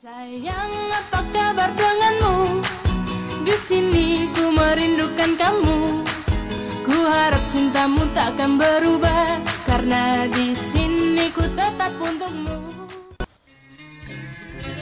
Sayang, apa kabar denganmu? Di sini ku merindukan kamu. Ku harap cintamu takkan berubah, karena di sini ku tetap untukmu.